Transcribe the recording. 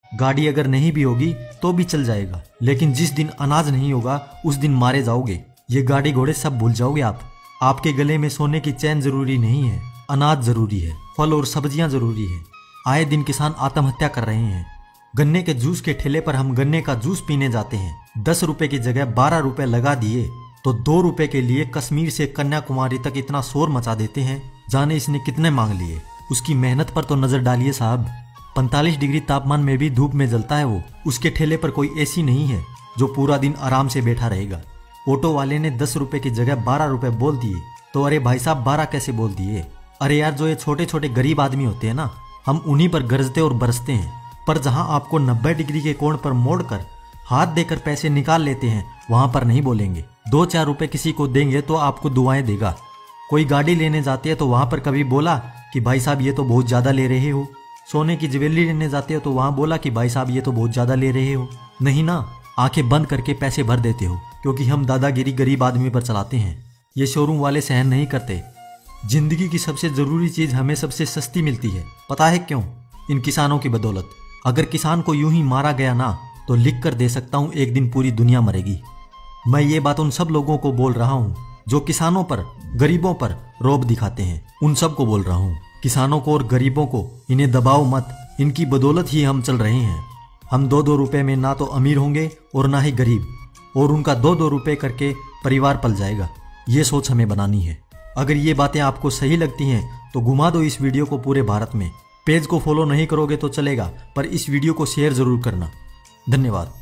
गाड़ी अगर नहीं भी होगी तो भी चल जाएगा, लेकिन जिस दिन अनाज नहीं होगा उस दिन मारे जाओगे। ये गाड़ी घोड़े सब भूल जाओगे आप। आपके गले में सोने की चैन जरूरी नहीं है, अनाज जरूरी है, फल और सब्जियां जरूरी है। आए दिन किसान आत्महत्या कर रहे हैं। गन्ने के जूस के ठेले पर हम गन्ने का जूस पीने जाते हैं, 10 रुपए की जगह 12 रुपए लगा दिए तो 2 रुपए के लिए कश्मीर से कन्याकुमारी तक इतना शोर मचा देते हैं, जाने इसने कितने मांग लिए। उसकी मेहनत पर तो नजर डालिए साहब। 45 डिग्री तापमान में भी धूप में जलता है वो। उसके ठेले पर कोई एसी नहीं है जो पूरा दिन आराम से बैठा रहेगा। ऑटो वाले ने 10 रुपए की जगह 12 रुपए बोल दिए तो अरे भाई साहब 12 कैसे बोल दिए। अरे यार, जो ये छोटे छोटे गरीब आदमी होते हैं ना, हम उन्हीं पर गरजते और बरसते हैं। पर जहां आपको 90 डिग्री के कोण पर मोड़कर हाथ देकर पैसे निकाल लेते हैं, वहां पर नहीं बोलेंगे। 2-4 रुपए किसी को देंगे तो आपको दुआएं देगा। कोई गाड़ी लेने जाते हैं तो वहां पर कभी बोला कि भाई साहब ये तो बहुत ज्यादा ले रहे हो। सोने की ज्वेलरी लेने जाते हो तो वहां बोला कि भाई साहब ये तो बहुत ज्यादा ले रहे हो। नहीं ना, आंखें बंद करके पैसे भर देते हो, क्योंकि हम दादागिरी गरीब आदमी पर चलाते हैं। ये शोरूम वाले सहन नहीं करते। जिंदगी की सबसे जरूरी चीज हमें सबसे सस्ती मिलती है, पता है क्यों? इन किसानों की बदौलत। अगर किसान को यूं ही मारा गया ना, तो लिख कर दे सकता हूं एक दिन पूरी दुनिया मरेगी। मैं ये बात उन सब लोगों को बोल रहा हूं जो किसानों पर, गरीबों पर रौब दिखाते हैं। उन सब को बोल रहा हूं, किसानों को और गरीबों को इन्हें दबाओ मत। इनकी बदौलत ही हम चल रहे हैं। हम 2-2 रुपए में ना तो अमीर होंगे और ना ही गरीब, और उनका 2-2 रुपए करके परिवार पल जाएगा। ये सोच हमें बनानी है। अगर ये बातें आपको सही लगती हैं तो घुमा दो इस वीडियो को पूरे भारत में। पेज को फॉलो नहीं करोगे तो चलेगा, पर इस वीडियो को शेयर जरूर करना। धन्यवाद।